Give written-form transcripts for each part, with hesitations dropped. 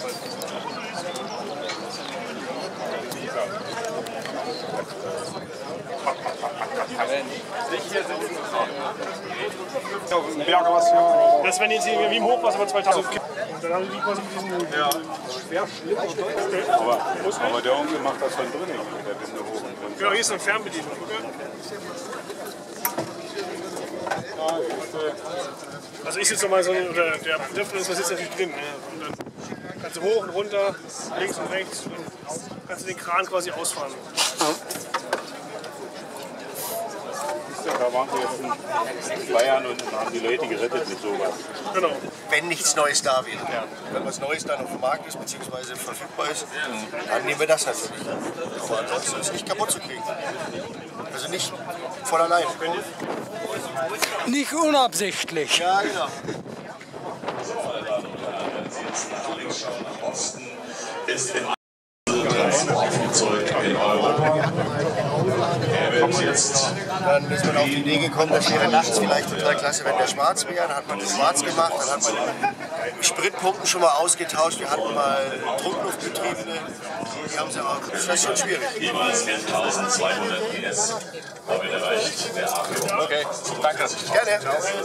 Das werden jetzt wie im Hochwasser bei 2000 Kippen. Und dann haben die quasi diesen Schwerschliff. Aber der Onkel macht das von drinnen. Genau, hier ist eine Fernbedienung. Also ich sitze nochmal so, oder der Dürfner sitzt natürlich drin. Ne? Und dann kannst du hoch und runter, links und rechts, und kannst du den Kran quasi ausfahren. Da waren sie jetzt in Bayern und haben die Leute gerettet mit sowas. Genau. Wenn nichts Neues da wäre. Ja. Wenn was Neues dann auf dem Markt ist bzw. verfügbar ist, dann nehmen wir das natürlich. Aber ansonsten ist es nicht kaputt zu kriegen. Also nicht von allein. Nicht unabsichtlich. Ja, genau. Ist im Transportflugzeug in Europa. Er wird jetzt. Dann ist man auf die Idee gekommen, das wäre nachts vielleicht total klasse, wenn der schwarz wäre. Dann hat man das schwarz gemacht, dann hat man die Spritpumpen schon mal ausgetauscht. Wir hatten mal Druckluftbetriebene, die haben sie auch. Das ist schon schwierig. Jeweils 1200 PS. Damit erreicht der Akku. Okay, danke. Gerne.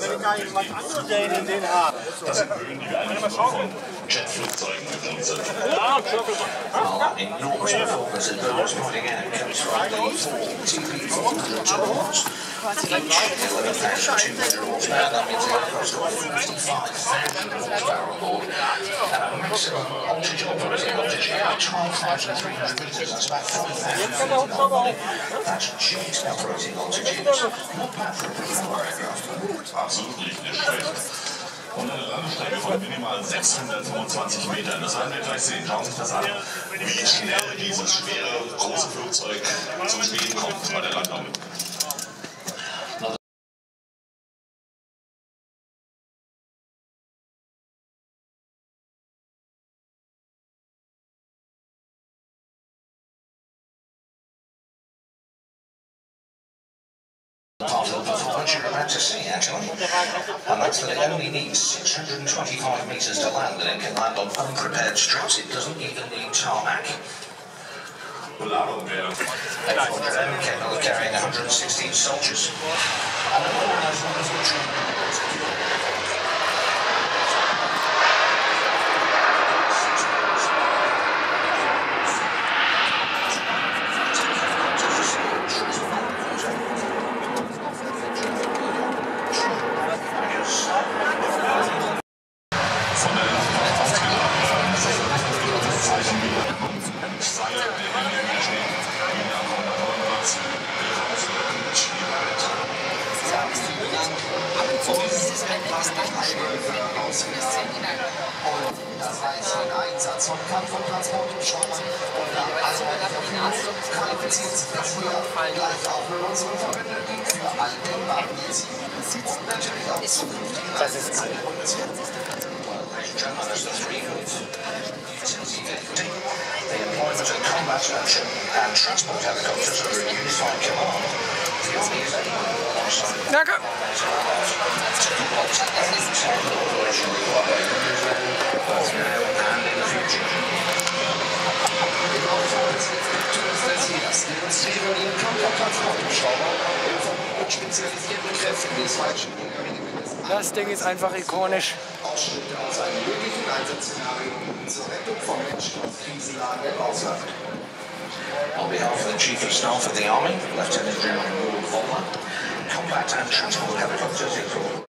Das sind Höhen, die wir eigentlich nur von Jetflugzeugen gewohnt sind. Enormous performance in those pointing out comes from the 4 TP400 turbines. Each 11,200 horsepower, that means the aircraft's got 55,000 horsepower on board. And a maximum operating altitude of 12,300 metres, that's about 5,000 feet above. That's jet operating altitude. Not bad for a propeller aircraft. Absolut nicht schlecht. Und eine Landestrecke von minimal 625 Metern. Das werden wir gleich sehen. Schauen Sie sich das an, wie schnell dieses schwere, große Flugzeug zum Stehen kommt bei der Landung. Part of the performance you're about to see, actually. And that's that it only needs 625 metres to land, and it can land on unprepared strips. It doesn't even need tarmac. Beladung wäre. A400M capable of carrying 116 soldiers. And an organised wonderful training. Das heißt, den Einsatz von Kampf- und Transporthubschraubern und also qualifiziert sich das hier gleich auch für unsere Verbündeten für all den Bahndienst. Natürlich auch zukünftige Einsätze. The employment of combat action and transport helicopters under a unified command. The Army is able Danke. both now and in the future. Das demonstrieren die Kampf-und-Transporthubschrauber mit spezialisierten Kräften des Fallschirmjägers. Das Ding ist einfach ikonisch. Ausschnitte aus einem möglichen Einsatzszenario zur Rettung von Menschen aus Krisenlagen im Ausland. On behalf of the Chief of Staff of the Army, Lieutenant General Ward Vollmer, combat and transport helicopters